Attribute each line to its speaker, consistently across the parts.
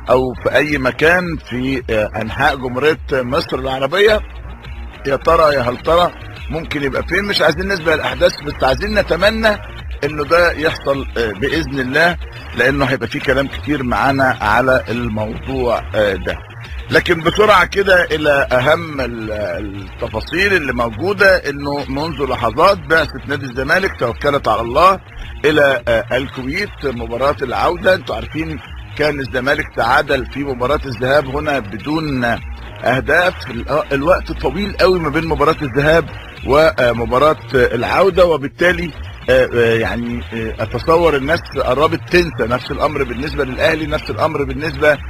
Speaker 1: او في اي مكان في انحاء جمهورية مصر العربية. يا ترى يا هل ترى ممكن يبقى فين؟ مش عايزين نسبق الاحداث، بس عايزين نتمنى انه ده يحصل باذن الله، لانه هيبقى فيه كلام كتير معانا على الموضوع ده. لكن بسرعة كده الى اهم التفاصيل اللي موجودة، انه منذ لحظات بعثة نادي الزمالك توكلت على الله الى الكويت مباراة العودة. انتوا عارفين كان الزمالك تعادل في مباراة الذهاب هنا بدون اهداف، الوقت طويل قوي ما بين مباراة الذهاب ومباراة العودة، وبالتالي يعني اتصور الناس قربت تنسى. نفس الامر بالنسبة للاهلي، نفس الامر بالنسبة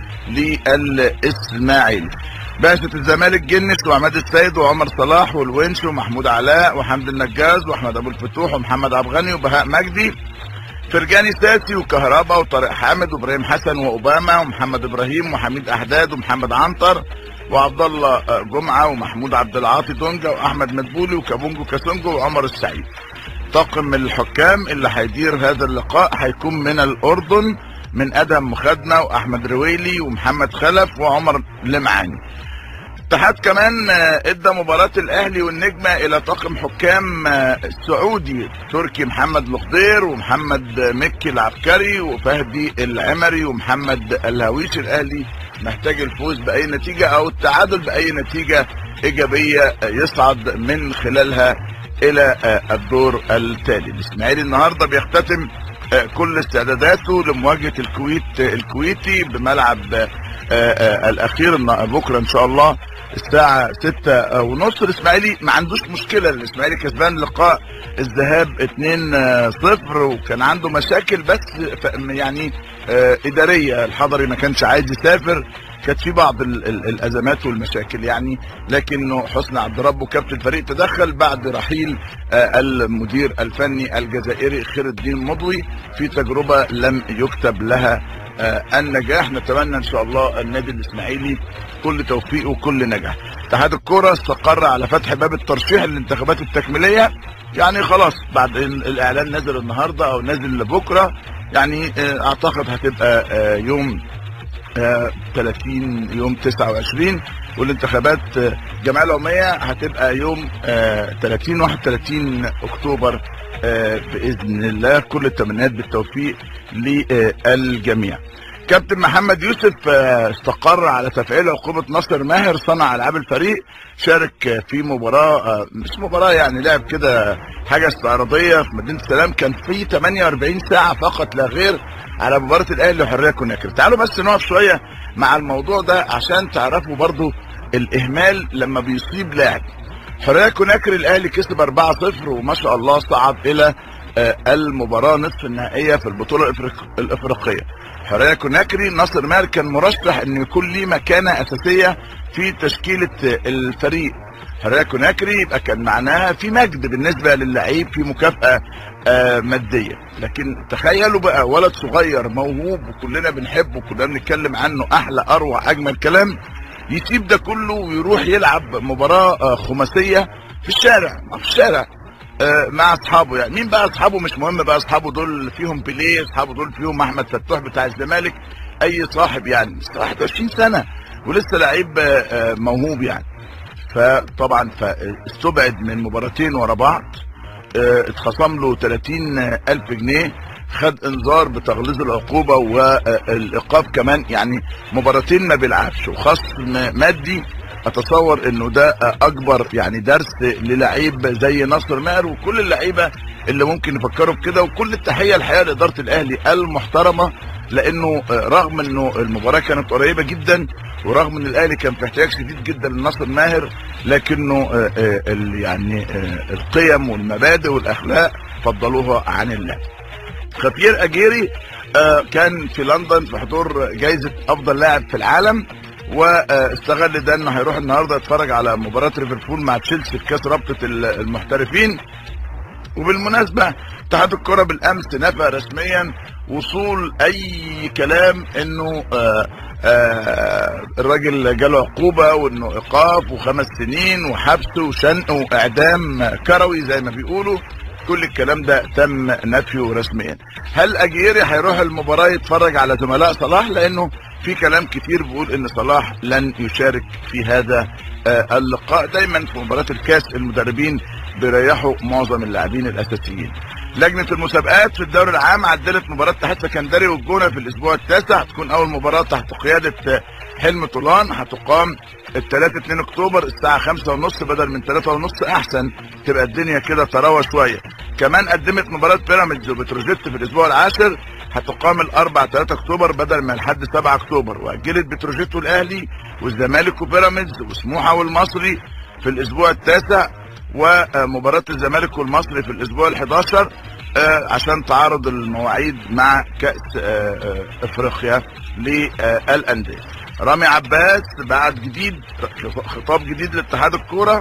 Speaker 1: للاسماعيلي. بعثة الزمالك جنس وعماد السيد وعمر صلاح والونش ومحمود علاء وحمد النجاز واحمد ابو الفتوح ومحمد عبد الغني وبهاء مجدي، فرجاني ساسي وكهربا وطارق حامد وابراهيم حسن واوباما ومحمد ابراهيم وحميد احداد ومحمد عنتر وعبد الله جمعه ومحمود عبد العاطي دونجا واحمد مدبولي وكابونجو كاسونجو وعمر السعيد. طاقم الحكام اللي هيدير هذا اللقاء هيكون من الاردن، من ادهم مخدنا واحمد رويلي ومحمد خلف وعمر لمعاني. الاتحاد كمان ادى مباراة الاهلي والنجمة الى طاقم حكام سعودي، تركي محمد الخضير ومحمد مكي العبكري وفهدي العمري ومحمد الهويش. الاهلي محتاج الفوز باي نتيجة او التعادل باي نتيجة ايجابية يصعد من خلالها الى الدور التالي. الاسماعيلي النهاردة بيختتم كل استعداداته لمواجهة الكويتي بملعب الاخير بكرة ان شاء الله الساعة 6:30. الاسماعيلي ما عندوش مشكلة، الاسماعيلي كسبان لقاء الذهاب 2-0 وكان عنده مشاكل بس يعني ادارية. الحضري ما كانش عايز يسافر، كانت في بعض الازمات والمشاكل يعني، لكنه حسني عبد ربه كابتن الفريق تدخل بعد رحيل المدير الفني الجزائري خير الدين مضوي في تجربة لم يكتب لها النجاح. نتمنى ان شاء الله النادي الاسماعيلي كل توفيق وكل نجاح. اتحاد الكرة استقر على فتح باب الترشيح للانتخابات التكميلية، يعني خلاص بعد الاعلان نزل النهارده او نزل بكره، يعني اعتقد هتبقى يوم 30 يوم 29، والانتخابات الجمعيه العموميه هتبقى يوم 31 اكتوبر باذن الله. كل التمنيات بالتوفيق للجميع. كابتن محمد يوسف استقر على تفعيل عقوبة ناصر ماهر صنع العاب الفريق. شارك في مباراة مش مباراة يعني، لعب كده حاجة استعراضية في مدينة السلام، كان في 48 ساعة فقط لا غير على مباراة الاهلي وحرية كوناكري. تعالوا بس نقف شوية مع الموضوع ده عشان تعرفوا برضو الاهمال لما بيصيب لاعب. حرية كوناكري الاهلي كسب 4-0 وما شاء الله صعد الى المباراة نصف النهائية في البطولة الافريقية. حرية كوناكري ناصر ماهر كان مرشح انه يكون ليه مكانة اساسية في تشكيلة الفريق. حرية كوناكري يبقى كان معناها في مجد بالنسبة للعيب، في مكافأة مادية. لكن تخيلوا بقى ولد صغير موهوب وكلنا بنحبه وكلنا بنتكلم عنه احلى اروع اجمل كلام، يسيب ده كله ويروح يلعب مباراة خماسية في الشارع مع اصحابه. يعني مين بقى اصحابه؟ مش مهم بقى اصحابه دول فيهم بيليه، اصحابه دول فيهم احمد فتوح بتاع الزمالك، اي صاحب يعني 21 سنه ولسه لعيب موهوب يعني. فطبعا فاستبعد من مباراتين ورا بعض، اتخصم له 30,000 جنيه، خد انذار بتغليظ العقوبه والايقاف كمان، يعني مباراتين ما بيلعبش وخصم مادي. اتصور انه ده اكبر يعني درس للعيب زي ناصر ماهر وكل اللعيبه اللي ممكن يفكروا بكده. وكل التحيه الحقيقه لاداره الاهلي المحترمه، لانه رغم انه المباراه كانت قريبه جدا ورغم ان الاهلي كان في احتياج شديد جدا لناصر ماهر، لكنه يعني القيم والمبادئ والاخلاق فضلوها عن اللعب. خافير اجيري كان في لندن في حضور جائزه افضل لاعب في العالم، واستغل ده انه هيروح النهارده يتفرج على مباراه ليفربول مع تشيلسي في كاس رابطه المحترفين. وبالمناسبه اتحاد الكره بالامس نفى رسميا وصول اي كلام انه الراجل جاله عقوبه وانه ايقاف و5 سنين وحبس وشنق واعدام كروي زي ما بيقولوا. كل الكلام ده تم نفيه رسميا. هل اجيري هيروح المباراه يتفرج على زملاء صلاح؟ لانه في كلام كتير بيقول ان صلاح لن يشارك في هذا اللقاء. دايما في مباراة الكاس المدربين بيريحوا معظم اللاعبين الاساسيين. لجنة المسابقات في الدوري العام عدلت مباراة اتحاد سكندري والجونة في الاسبوع التاسع. هتكون اول مباراة تحت قيادة حلمي طولان، هتقام الثلاث 2 اكتوبر الساعة 5:30 بدل من 3:30. احسن تبقى الدنيا كده تروى شوية. كمان قدمت مباراة بيراميدز وبتروجيت في الاسبوع العاشر، هتقام الاربع 3 اكتوبر بدل من لحد 7 اكتوبر. واجلت بتروجيت والاهلي والزمالك وبيراميدز وسموحة والمصري في الاسبوع التاسع، ومباراة الزمالك والمصري في الاسبوع ال11 عشان تعارض المواعيد مع كأس افريقيا للأندية. رامي عباس بعد جديد خطاب جديد لاتحاد الكورة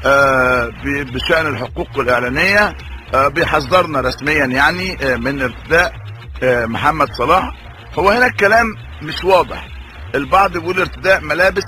Speaker 1: بشأن الحقوق الإعلانية، بيحذرنا رسميا يعني من ارتداء محمد صلاح. هو هنا الكلام مش واضح، البعض بيقول ارتداء ملابس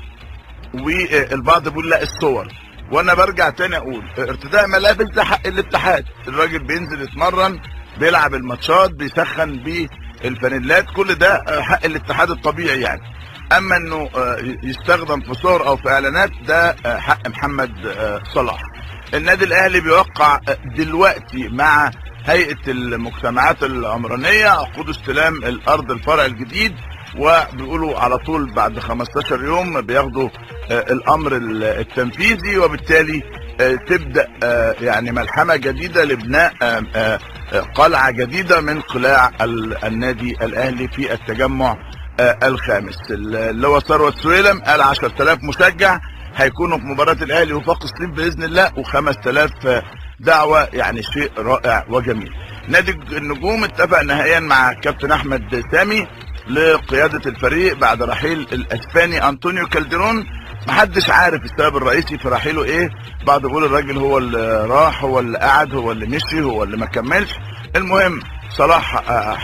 Speaker 1: والبعض بيقول لا الصور، وانا برجع تاني اقول ارتداء ملابس ده حق الاتحاد. الراجل بينزل يتمرن، بيلعب الماتشات، بيسخن بالفانيلات، كل ده حق الاتحاد الطبيعي يعني. اما انه يستخدم في صور او في اعلانات ده حق محمد صلاح. النادي الاهلي بيوقع دلوقتي مع هيئة المجتمعات العمرانية عقود استلام الارض الفرع الجديد، وبيقولوا على طول بعد 15 يوم بياخدوا الامر التنفيذي، وبالتالي تبدأ يعني ملحمة جديدة لبناء قلعة جديدة من قلاع النادي الاهلي في التجمع الخامس. اللي هو ثروت سويلم قال 10,000 مشجع هيكونوا في مباراة الاهلي وفاق سطيف باذن الله، و5000 دعوة، يعني شيء رائع وجميل. نادي النجوم اتفق نهائيا مع كابتن احمد سامي لقيادة الفريق بعد رحيل الاسباني انطونيو كالديرون. محدش عارف السبب الرئيسي في رحيله ايه، بعض بيقول الراجل هو اللي راح، هو اللي قعد، هو اللي مشي، هو اللي ما كملش. المهم صلاح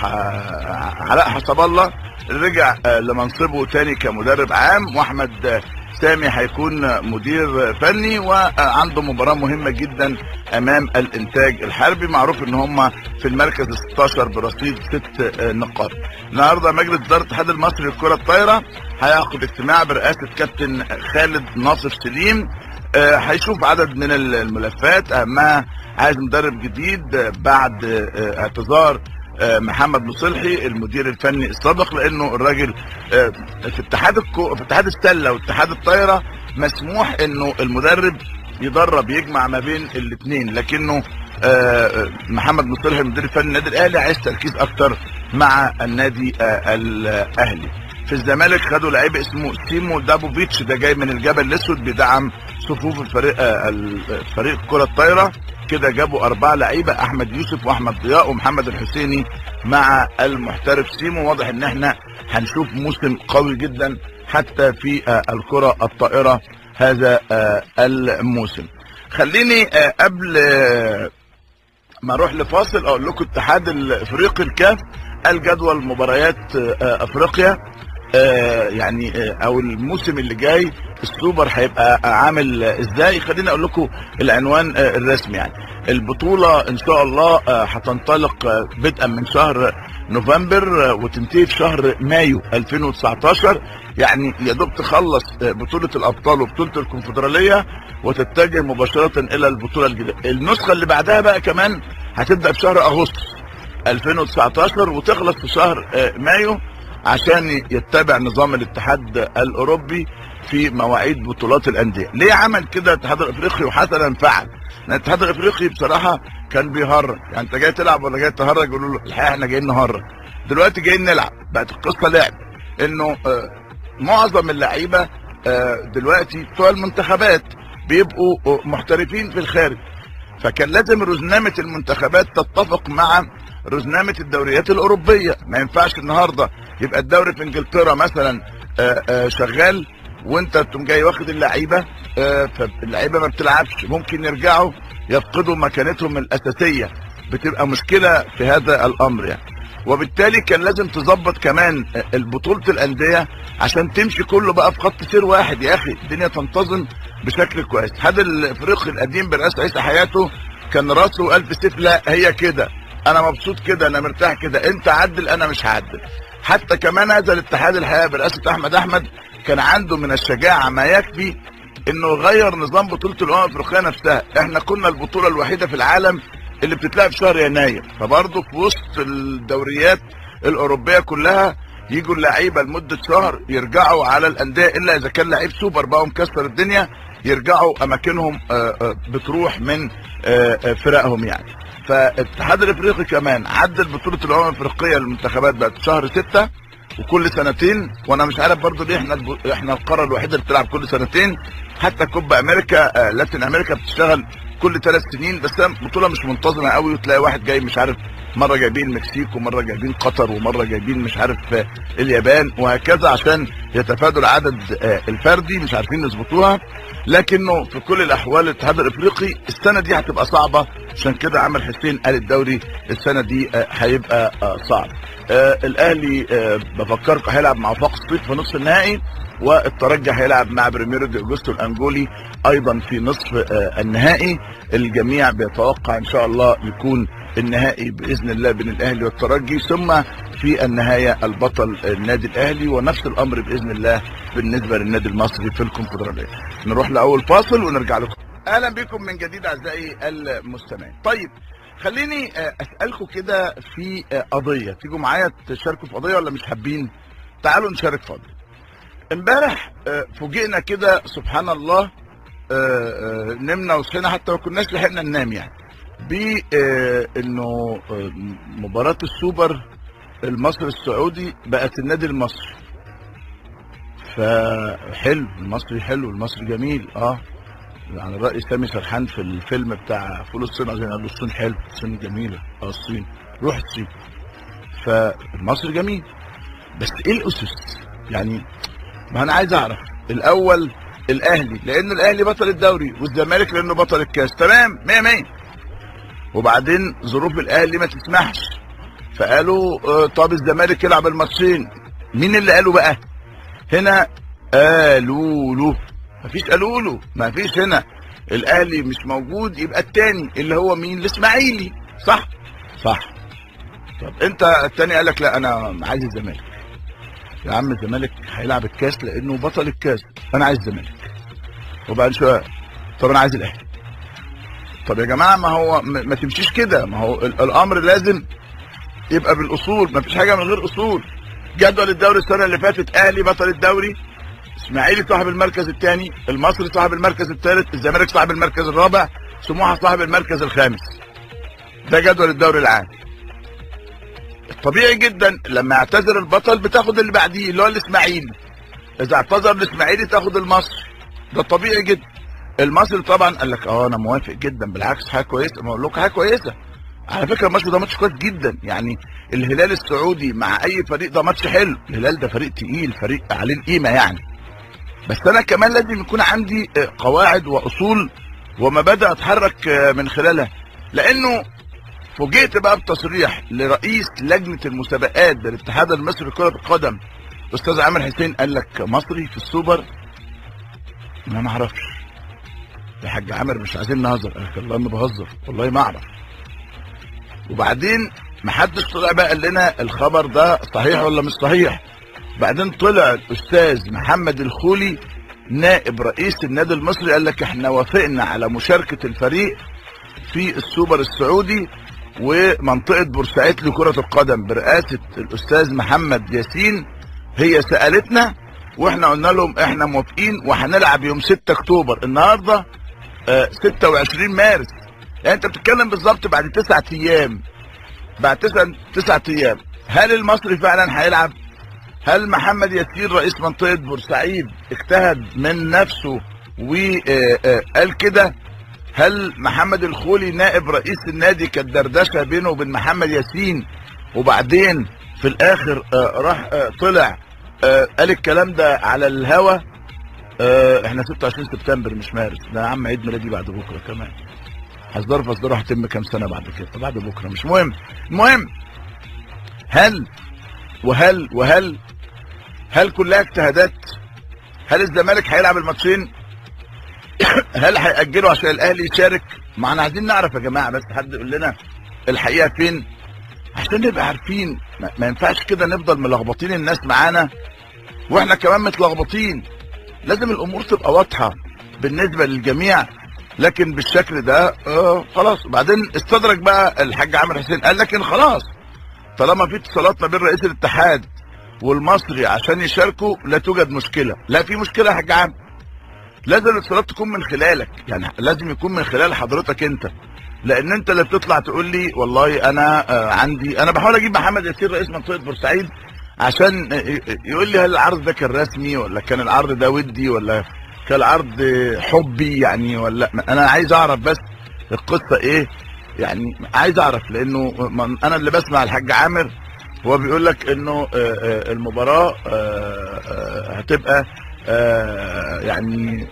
Speaker 1: علاء حسب الله رجع لمنصبه تاني كمدرب عام، واحمد سامي هيكون مدير فني، وعنده مباراة مهمة جدا امام الانتاج الحربي. معروف ان هم في المركز 16 برصيد 6 نقاط. النهارده مجلس اداره الاتحاد المصري للكرة الطايرة هيعقد اجتماع برئاسة كابتن خالد ناصر سليم، هيشوف عدد من الملفات، اهمها عايز مدرب جديد بعد اعتذار محمد مصلحي المدير الفني السابق، لانه الراجل في اتحاد السله واتحاد الطايره مسموح انه المدرب يدرب يجمع ما بين الاثنين، لكنه محمد مصلحي المدير الفني النادي الاهلي عايز تركيز اكتر مع النادي الاهلي. في الزمالك خدوا لعيب اسمه سيمو دابوفيتش، ده جاي من الجبل الاسود، بيدعم صفوف فريق كرة الطايرة. كده جابوا 4 لعيبة، احمد يوسف واحمد ضياء ومحمد الحسيني مع المحترف سيمو. واضح ان احنا هنشوف موسم قوي جدا حتى في الكرة الطائرة هذا الموسم. خليني قبل ما اروح لفاصل اقول لكم الاتحاد الافريقي الكاف الجدول مباريات افريقيا يعني او الموسم اللي جاي السوبر هيبقى عامل ازاي. خليني اقول لكم العنوان الرسمي. يعني البطولة ان شاء الله هتنطلق بدءا من شهر نوفمبر وتنتهي في شهر مايو 2019، يعني يا دوب تخلص بطولة الابطال وبطولة الكونفدرالية وتتجه مباشرة الى البطولة الجديدة. النسخة اللي بعدها بقى كمان هتبدأ في شهر اغسطس 2019 وتخلص في شهر مايو، عشان يتبع نظام الاتحاد الاوروبي في مواعيد بطولات الانديه. ليه عمل كده الاتحاد الافريقي وحسنا فعل؟ الاتحاد الافريقي بصراحه كان بيهرج، يعني انت جاي تلعب ولا جاي تهرج؟ يقولوا له الحقيقه احنا جايين نهرج، دلوقتي جايين نلعب. بقت القصه لعب، انه معظم اللعيبه دلوقتي بتوع المنتخبات بيبقوا محترفين في الخارج، فكان لازم رزنامه المنتخبات تتفق مع رزنامه الدوريات الاوروبيه. ما ينفعش النهارده يبقى الدوري في انجلترا مثلا شغال وانت تقوم جاي واخد اللعيبه، فاللعيبه ما بتلعبش، ممكن يرجعوا يفقدوا مكانتهم الاساسيه، بتبقى مشكله في هذا الامر يعني. وبالتالي كان لازم تظبط كمان البطوله الانديه عشان تمشي كله بقى في خط سير واحد يا اخي، الدنيا تنتظم بشكل كويس. هذا الافريقي القديم برئاسه عيسى حياته كان راسه الف سيف، لا هي كده، انا مبسوط كده، انا مرتاح كده، انت عدل انا مش هعدل. حتى كمان هذا الاتحاد الحقيقه برئاسه احمد كان عنده من الشجاعه ما يكفي انه يغير نظام بطوله الافريقيه نفسها. احنا كنا البطوله الوحيده في العالم اللي بتتلعب في شهر يناير، فبرضه في وسط الدوريات الاوروبيه كلها يجوا اللعيبه لمده شهر يرجعوا على الانديه، الا اذا كان لعيب سوبر بقى ومكسر الدنيا يرجعوا اماكنهم بتروح من فرقهم يعني. فالاتحاد الافريقي كمان عدل بطوله الافريقيه للمنتخبات بقت شهر 6 وكل سنتين، وانا مش عارف برضه ليه احنا القاره الوحيده اللي بتلعب كل سنتين. حتى كوبا امريكا لاتين امريكا بتشتغل كل 3 سنين، بس بطوله مش منتظمه قوي، وتلاقي واحد جاي مش عارف مره جايبين المكسيك ومره جايبين قطر ومره جايبين مش عارف اليابان وهكذا، عشان يتفادوا العدد الفردي مش عارفين يظبطوها. لكنه في كل الاحوال الاتحاد الافريقي السنه دي هتبقى صعبه، عشان كده عامر حسين قال الدوري السنه دي هيبقى صعب. الاهلي بفكركم هيلعب مع وفاق سطيف في نصف النهائي، والترجي هيلعب مع بريميرو دي اوجستو الانجولي ايضا في نصف النهائي. الجميع بيتوقع ان شاء الله يكون النهائي باذن الله بين الاهلي والترجي، ثم في النهايه البطل النادي الاهلي، ونفس الامر باذن الله بالنسبه للنادي المصري في الكونفدراليه. نروح لاول فاصل ونرجع لكم. اهلا بكم من جديد اعزائي المستمعين. طيب خليني اسالكم كده في قضيه، تيجوا معايا تشاركوا في قضيه ولا مش حابين؟ تعالوا نشارك في قضيه. امبارح فوجئنا كده سبحان الله، نمنا وصحينا حتى ما كناش لحقنا ننام يعني، بانه مباراه السوبر المصري السعودي بقت النادي المصري. فحلو المصري، حلو المصري جميل. على رأي سامي سرحان في الفيلم بتاع فول الصين، عايزين قالوا الصين حلو، الصين جميله، الصين روح الصين. فالمصري جميل، بس ايه الاسس يعني؟ ما انا عايز اعرف الاول الاهلي لان الاهلي بطل الدوري، والزمالك لانه بطل الكاس، تمام 100 وبعدين ظروف الاهلي ما تسمحش، فقالوا طب الزمالك يلعب الماتشين. مين اللي قالوا بقى هنا؟ قالوا له، مفيش قالوا له، مفيش هنا الاهلي مش موجود، يبقى التاني اللي هو مين؟ الاسماعيلي، صح؟ طب انت التاني قال لك لا انا عايز الزمالك. يا عم الزمالك هيلعب الكاس لانه بطل الكاس، انا عايز الزمالك. وبعد شويه طب انا عايز الاهلي. طب يا جماعه ما هو ما تمشيش كده، ما هو الامر لازم يبقى بالاصول، ما فيش حاجه من غير اصول. جدول الدوري السنه اللي فاتت اهلي بطل الدوري، اسماعيلي صاحب المركز الثاني، المصري صاحب المركز الثالث، الزمالك صاحب المركز الرابع، سموحه صاحب المركز الخامس. ده جدول الدوري العام. طبيعي جدا لما يعتذر البطل بتاخد اللي بعديه اللي هو الاسماعيلي، اذا اعتذر الاسماعيلي تاخد المصري، ده طبيعي جدا. المصري طبعا قال لك انا موافق جدا، بالعكس حاجه كويسه. ما اقول لكم حاجه كويسه على فكره، الماتش ده ماتش كويس جدا يعني. الهلال السعودي مع اي فريق ده ماتش حلو، الهلال ده فريق تقيل، فريق عليه القيمه يعني. بس انا كمان لازم يكون عندي قواعد واصول ومبادئ اتحرك من خلالها، لانه فوجئت بقى بتصريح لرئيس لجنه المسابقات بالاتحاد المصري لكره القدم استاذ عامر حسين، قال لك مصري في السوبر. انا ما اعرفش يا حاج عامر، مش عايزين نهزر. قال لك والله ما بهزر، والله ما اعرف. وبعدين ما حدش طلع بقى قال لنا الخبر ده صحيح ولا مش صحيح. بعدين طلع الاستاذ محمد الخولي نائب رئيس النادي المصري قال لك احنا وافقنا على مشاركه الفريق في السوبر السعودي، ومنطقه بورسعيد لكره القدم برئاسه الاستاذ محمد ياسين هي سالتنا واحنا قلنا لهم احنا موافقين، وهنلعب يوم 6 اكتوبر. النهارده 26 مارس، يعني انت بتتكلم بالظبط بعد 9 ايام، بعد 9 ايام. هل المصري فعلا هيلعب؟ هل محمد ياسين رئيس منطقه بورسعيد اجتهد من نفسه وقال كده؟ هل محمد الخولي نائب رئيس النادي كانت دردشه بينه وبين محمد ياسين، وبعدين في الاخر راح طلع قال الكلام ده على الهوا؟ احنا 26 سبتمبر مش مارس، ده يا عم عيد ميلادي بعد بكره كمان. هصدره هتم كام سنه بعد كده؟ بعد بكره مش مهم. المهم هل كلها اجتهادات؟ هل الزمالك هيلعب الماتشين؟ هل هيأجلوا عشان الاهلي يشارك؟ ما احنا عايزين نعرف يا جماعه، بس حد يقول لنا الحقيقه فين عشان نبقى عارفين ما ينفعش كده نفضل ملخبطين الناس معانا واحنا كمان متلخبطين. لازم الامور تبقى واضحه بالنسبه للجميع، لكن بالشكل ده خلاص. وبعدين استدرك بقى الحاج عامر حسين قال لكن خلاص طالما في اتصالات ما بين رئيس الاتحاد والمصري عشان يشاركوا لا توجد مشكله. لا في مشكله يا حاج عامر، لازم الاتصالات تكون من خلالك، يعني لازم يكون من خلال حضرتك انت، لان انت اللي بتطلع تقول لي والله انا انا بحاول اجيب محمد ياسين رئيس منطقه بورسعيد عشان يقول لي هل العرض ده كان رسمي ولا كان العرض ده ودي ولا كان العرض حبي يعني، ولا انا عايز اعرف بس القصه ايه يعني، عايز اعرف. لانه انا اللي بسمع الحاج عامر هو بيقول لك انه المباراه هتبقى يعني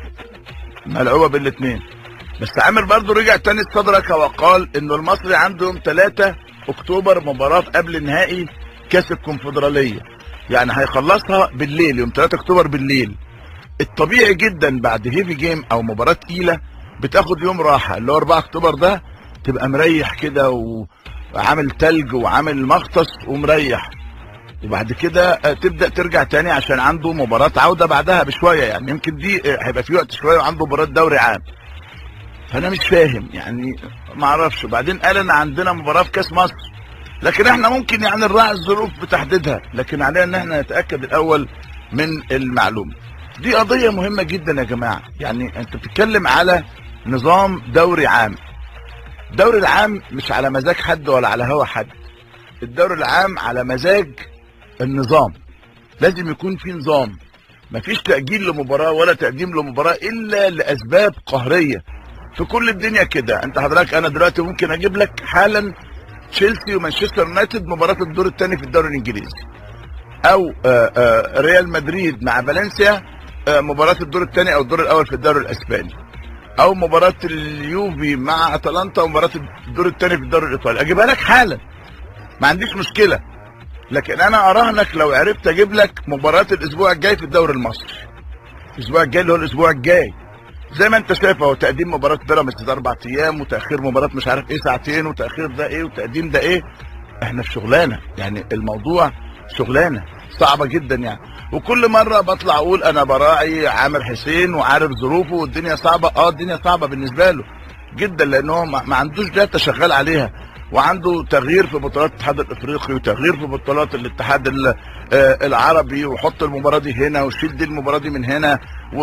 Speaker 1: ملعوبه بالاثنين. بس عامر برضو رجع تاني استدرك وقال انه المصري عنده يوم 3 اكتوبر مباراه قبل نهائي كاس الكونفدراليه، يعني هيخلصها بالليل يوم 3 اكتوبر بالليل. الطبيعي جدا بعد هيفي جيم او مباراه تقيله بتاخد يوم راحه، اللي هو 4 اكتوبر ده تبقى مريح كده وعامل تلج وعامل مغطس ومريح، وبعد كده تبدا ترجع تاني عشان عنده مباراه عوده بعدها بشويه، يعني يمكن دي هيبقى في وقت شويه وعنده مباراه دوري عام. فانا مش فاهم يعني، ما اعرفش. وبعدين قال ان عندنا مباراه في كاس مصر، لكن احنا ممكن يعني نراعي الظروف بتحديدها، لكن علينا ان احنا نتاكد الاول من المعلومه. دي قضيه مهمه جدا يا جماعه، يعني انت بتتكلم على نظام دوري عام. الدوري العام مش على مزاج حد ولا على هوا حد، الدوري العام على مزاج النظام. لازم يكون في نظام، مفيش تأجيل لمباراة ولا تقديم لمباراة إلا لأسباب قهرية. في كل الدنيا كده. أنت حضرتك أنا دلوقتي ممكن أجيب لك حالا تشيلسي ومانشستر يونايتد مباراة الدور الثاني في الدوري الإنجليزي، أو ريال مدريد مع فالنسيا مباراة الدور الثاني أو الدور الأول في الدوري الإسباني، أو مباراة اليوفي مع أتلانتا ومباراة الدور الثاني في الدوري الإيطالي. أجيبها لك حالا، ما عنديش مشكلة. لكن انا اراهنك لو عرفت اجيب لك مباراه الاسبوع الجاي في الدوري المصري، الاسبوع الجاي اللي هو الاسبوع الجاي، زي ما انت شايف اهو، تقديم مباراه بيراميدز 4 ايام، وتاخير مباراه مش عارف ايه 2 ساعة، وتاخير ده ايه وتقديم ده ايه. احنا في شغلانه، يعني الموضوع شغلانه صعبه جدا يعني. وكل مره بطلع اقول انا براعي عامر حسين وعارف ظروفه والدنيا صعبه. الدنيا صعبه بالنسبه له جدا، لان هو ما عندوش داتا شغال عليها، وعنده تغيير في بطولات الاتحاد الافريقي وتغيير في بطولات الاتحاد العربي، وحط المباراه دي هنا وشيل دي المباراه دي من هنا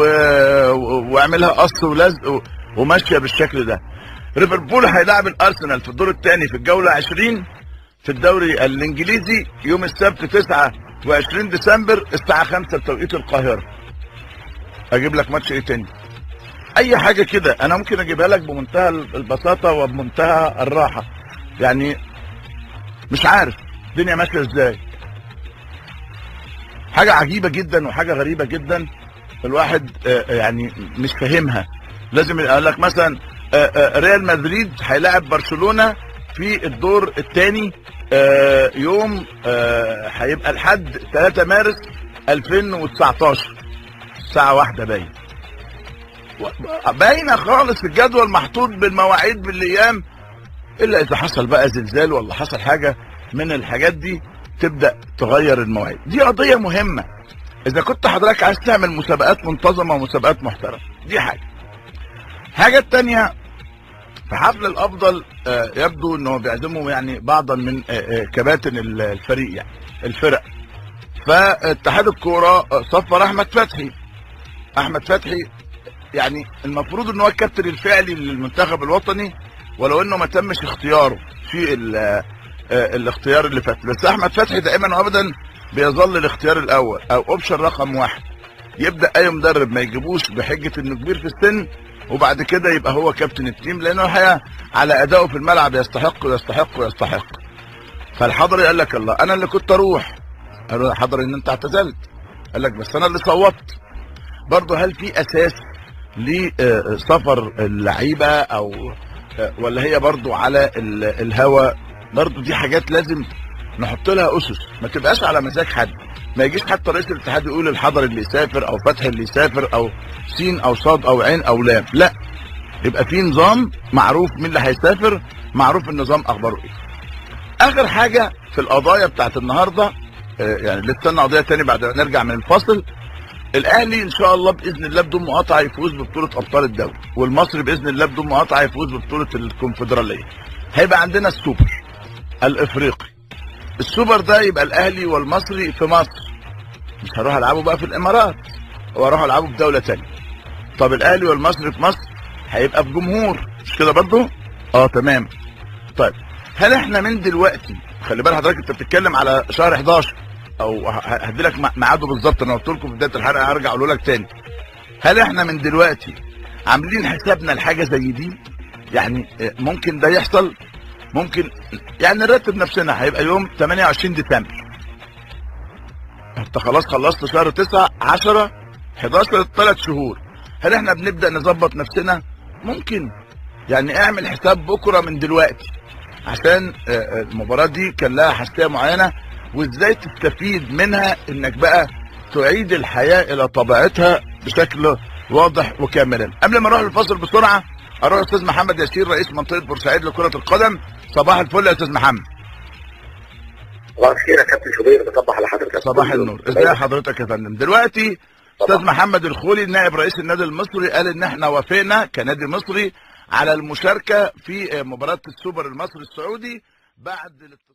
Speaker 1: واعملها قص ولزق وماشيه بالشكل ده. ليفربول هيلاعب الارسنال في الدور الثاني في الجوله 20 في الدوري الانجليزي يوم السبت 29 ديسمبر الساعه 5 بتوقيت القاهره. اجيب لك ماتش ايه تاني؟ اي حاجه كده انا ممكن اجيبها لك بمنتهى البساطه وبمنتهى الراحه، يعني مش عارف الدنيا ماشيه ازاي. حاجه عجيبه جدا وحاجه غريبه جدا، الواحد يعني مش فاهمها. لازم اقول لك مثلا ريال مدريد هيلاعب برشلونه في الدور الثاني يوم هيبقى الحد 3 مارس 2019 الساعه 1 باينه خالص في الجدول، محطوط بالمواعيد بالايام، الا اذا حصل بقى زلزال ولا حصل حاجه من الحاجات دي تبدا تغير المواعيد. دي قضيه مهمه اذا كنت حضرتك عايز تعمل مسابقات منتظمه ومسابقات محترمه. دي حاجه الثانيه، في حفل الافضل يبدو انه بيعزموا يعني بعضا من كباتن الفريق، يعني الفرق. فاتحاد الكوره صفر احمد فتحي يعني المفروض ان هو الكابتن الفعلي للمنتخب الوطني، ولو انه ما تمش اختياره في الاختيار اللي فات. بس احمد فتحي دائما وابدا بيظل الاختيار الاول او اوبشن رقم 1. يبدا اي مدرب ما يجيبوش بحجه انه كبير في السن، وبعد كده يبقى هو كابتن التيم، لانه الحقيقه على ادائه في الملعب يستحق. فالحضري قال لك الله، انا اللي كنت اروح. قال له يا حضري ان انت اعتزلت. قال لك بس انا اللي صوتت. برضه هل في اساس لسفر اللعيبه او ولا هي برضه على الهوا؟ برضه دي حاجات لازم نحط لها اسس، ما تبقاش على مزاج حد. ما يجيش حتى رئيس الاتحاد يقول الحضري اللي يسافر او فتحي اللي يسافر او سين او صاد او عين او لام. لا، يبقى في نظام معروف مين اللي هيسافر، معروف النظام اخباره ايه. اخر حاجه في القضايا بتاعت النهارده، يعني لسه قضيه تاني بعد ما نرجع من الفاصل. الاهلي ان شاء الله باذن الله بدون مقاطعه يفوز ببطوله ابطال الدوري، والمصري باذن الله بدون مقاطعه يفوز ببطوله الكونفدراليه. هيبقى عندنا السوبر الافريقي. السوبر ده يبقى الاهلي والمصري في مصر، مش هروح العبه بقى في الامارات واروح العبه في دوله تانيه. طب الاهلي والمصري في مصر هيبقى بجمهور، مش كده برضه؟ تمام. طيب هل احنا من دلوقتي، خلي بالك حضرتك انت بتتكلم على شهر 11 او هدي لك ميعاده بالظبط، انا قلت لكم في بدايه الحلقه هرجع اقول لك تاني. هل احنا من دلوقتي عاملين حسابنا لحاجه زي دي؟ يعني ممكن ده يحصل، ممكن يعني نرتب نفسنا. هيبقى يوم 28 ديسمبر، انت خلاص خلصت شهر 9 10 11 3 شهور. هل احنا بنبدا نظبط نفسنا؟ ممكن يعني اعمل حساب بكره من دلوقتي، عشان المباراه دي كان لها حساسيه معينه، وازاي تستفيد منها انك بقى تعيد الحياه الى طبيعتها بشكل واضح وكاملا. قبل ما اروح للفاصل بسرعه اروح الاستاذ محمد ياسين رئيس منطقه بورسعيد لكره القدم. صباح الفل يا استاذ محمد.
Speaker 2: صباح الخير يا كابتن شوبير، بصبح على حضرتك.
Speaker 1: صباح النور، ازي حضرتك يا فندم؟ دلوقتي استاذ محمد الخولي نائب رئيس النادي المصري قال ان احنا وافقنا كنادي مصري على المشاركه في مباراه السوبر المصري السعودي بعد